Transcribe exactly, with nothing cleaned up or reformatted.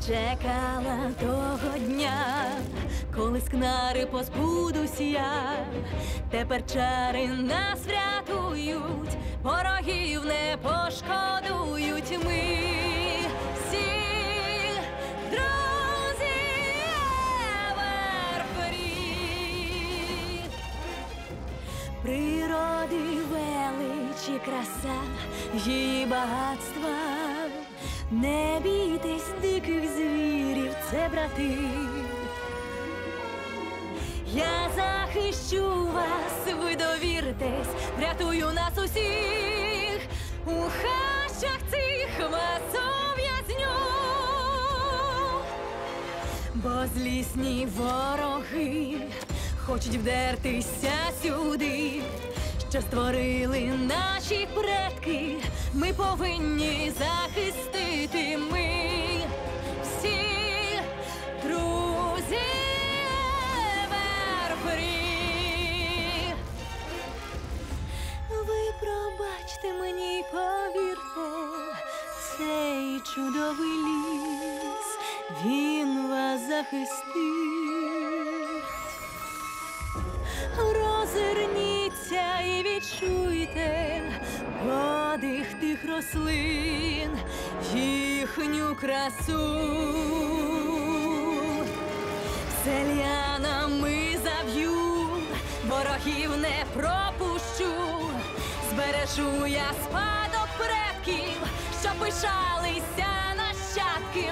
Чекала того дня, коли з кнари позбудусь я. Тепер чари нас врятують, ворогів не пошкодують. Ми всі друзі Еверфрі. Природи велич і краса, її багатства. Не бійтесь диких звірів, це брати. Я захищу вас, ви довіртесь, врятую нас усіх. У хащах цих вас ув'язню. Бо злісні вороги хочуть вдертися сюди, що створили наші предки, ми повинні захистити. Ми всі друзі Еверфрі. Ви пробачте мені, повірте, цей чудовий ліс, він вас захистить. Розверніться і відчуйте подих тих рослин, їхню красу. Селянами зав'ю, ворогів не пропущу. Збережу я спадок предків, щоб пишалися нащадки.